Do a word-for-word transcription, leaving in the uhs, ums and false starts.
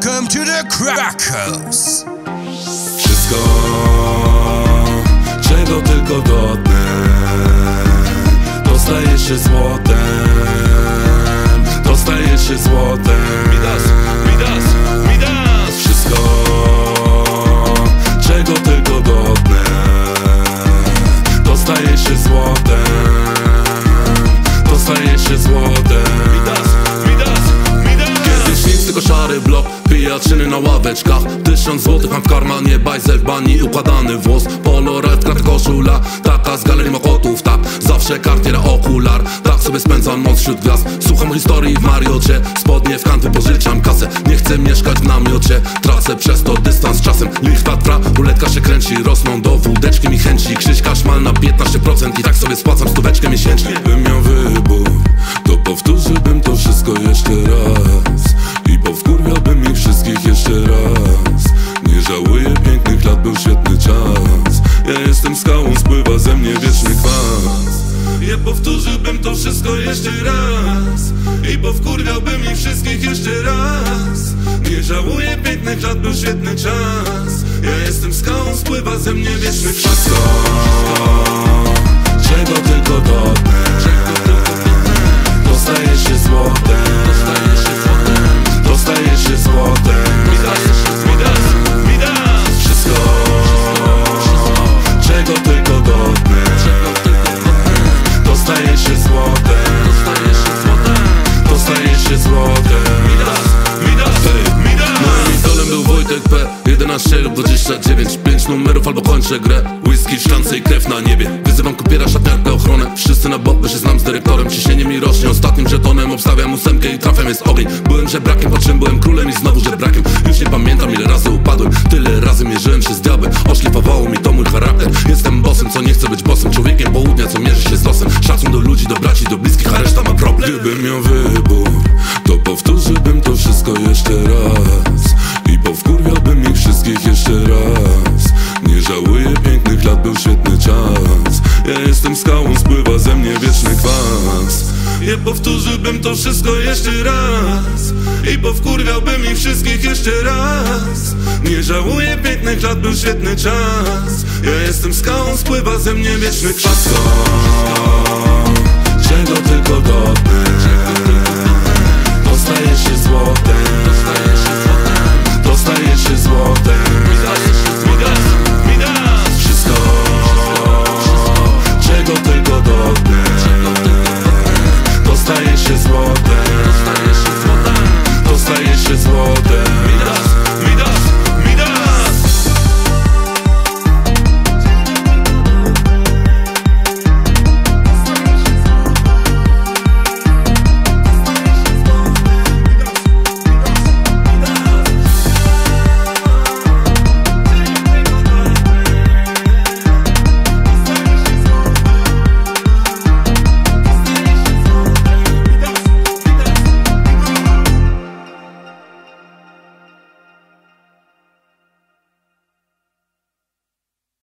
Welcome to the Crack House. Wszystko, czego tylko godne, dostaje się złotem, dostaje się złotem. Midas, Midas, Midas. Wszystko, czego tylko godne, dostaje się złotem, dostaje się złotem. Midas, Midas, Midas. Kiedyś nic, tylko szary blok, pijaczyny na ławeczkach. Tysiąc złotych mam w karmanie, bajzel w bani, układany włos. Polo, red, krat, koszula, taka z galerii mokotów, tak. Zawsze kartier, okular, tak sobie spędzam noc wśród gwiazd. Słucham historii w Mariocie, spodnie w kanty, pożyczam kasę. Nie chcę mieszkać w namiocie, tracę przez to dystans czasem. Lichta trwa, ruletka się kręci, rosną do wódeczki mi chęci. Krzyśka szmal na piętnaście procent i tak sobie spłacam stóweczkę miesięcznie. Bym miał wybór, to powtórzyłbym to wszystko jeszcze raz i powkurwiałbym ich wszystkich jeszcze raz. Nie żałuję pięknych lat, był świetny czas. Ja jestem skałą, spływa ze mnie wieczny kwas. Ja powtórzyłbym to wszystko jeszcze raz i powkurwiałbym ich wszystkich jeszcze raz. Nie żałuję pięknych lat, był świetny czas. Ja jestem skałą, spływa ze mnie wieczny kwas. Wszystko, czego tylko godne, dostaje się złotem, dostaje się złotem. Midas, Midas, Midas. Wszystko, czego tylko godne, dostaje się złotem, dostaje się złotem. Midas, Midas, Midas. Moim idolem był Wojtek P. jedenaście lub dwadzieścia dziewięć. Pięć numerów albo kończę grę. Whisky, szklance i krew na niebie. Wyzywam kupiera, szatniarkę, ochronę. Wszyscy na bok, bo się znam z dyrektorem. Ciśnienie mi rośnie, ostatnim żetonem obstawiam ósemkę i trafiam jest ogień. Byłem żebrakiem, po czym byłem królem i znowu żebrakiem. Już nie pamiętam ile razy upadłem, tyle razy mierzyłem się z diabłem. Oszlifowało mi to mój charakter. Jestem bossem, co nie chce być bossem. Człowiekiem południa, co mierzy się z losem. Szacun do ludzi, do braci, do bliskich, a reszta ma problem. Gdybym miał wybór, to powtórzyłbym to wszystko jeszcze raz i powkurwiałbym ich wszystkich jeszcze raz. Nie żałuję pięknych lat, był świetny czas. Ja jestem skałą, spływa ze mnie wieczny kwas. Ja powtórzyłbym to wszystko jeszcze raz i powkurwiałbym ich wszystkich jeszcze raz. Nie żałuję pięknych lat, był świetny czas. Ja jestem skałą, spływa ze mnie wieczny kwas. Wszystko, czego tylko godne, dostaje się złotem, dostaje się złotem. Midas, Midas, Midas. Wszystko, czego tylko godne, dostaje się złotem, dostaje się złotem. Midas,